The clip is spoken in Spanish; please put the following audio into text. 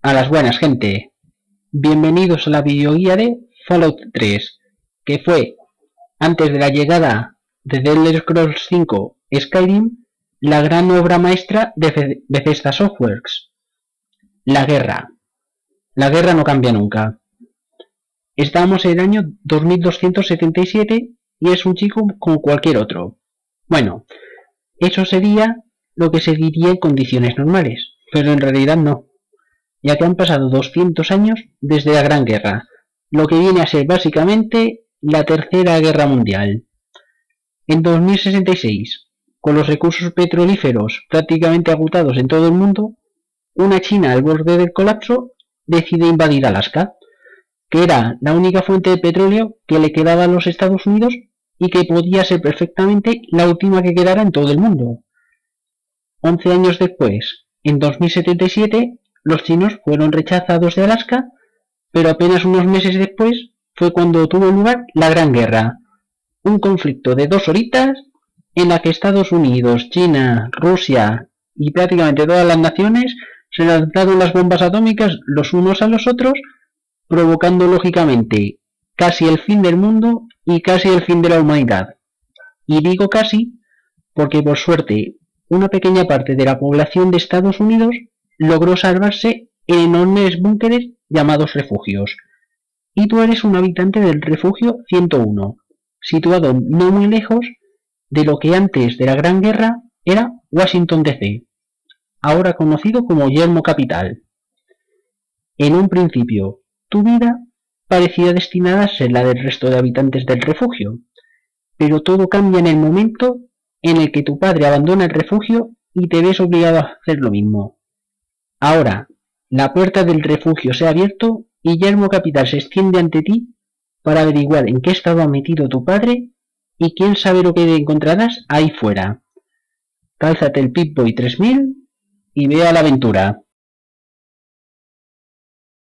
A las buenas, gente. Bienvenidos a la videoguía de Fallout 3, que fue, antes de la llegada de The Elder Scrolls 5 Skyrim, la gran obra maestra de Bethesda Softworks. La guerra. La guerra no cambia nunca. Estamos en el año 2277 y es un chico como cualquier otro. Bueno, eso sería lo que seguiría en condiciones normales, pero en realidad no, ya que han pasado 200 años desde la Gran Guerra, lo que viene a ser básicamente la Tercera Guerra Mundial. En 2066, con los recursos petrolíferos prácticamente agotados en todo el mundo, una China al borde del colapso decide invadir Alaska, que era la única fuente de petróleo que le quedaba a los Estados Unidos y que podía ser perfectamente la última que quedara en todo el mundo. 11 años después, en 2077, los chinos fueron rechazados de Alaska, pero apenas unos meses después fue cuando tuvo lugar la Gran Guerra, un conflicto de 2 horitas en la que Estados Unidos, China, Rusia y prácticamente todas las naciones se lanzaron las bombas atómicas los unos a los otros, provocando lógicamente casi el fin del mundo y casi el fin de la humanidad. Y digo casi porque por suerte una pequeña parte de la población de Estados Unidos logró salvarse en enormes búnkeres llamados refugios. Y tú eres un habitante del refugio 101, situado no muy lejos de lo que antes de la Gran Guerra era Washington DC, ahora conocido como Yermo Capital. En un principio, tu vida parecía destinada a ser la del resto de habitantes del refugio, pero todo cambia en el momento en el que tu padre abandona el refugio y te ves obligado a hacer lo mismo. Ahora, la puerta del refugio se ha abierto y Yermo Capital se extiende ante ti para averiguar en qué estado ha metido tu padre y quién sabe lo que encontrarás ahí fuera. Cálzate el Pip-Boy 3000 y ve a la aventura.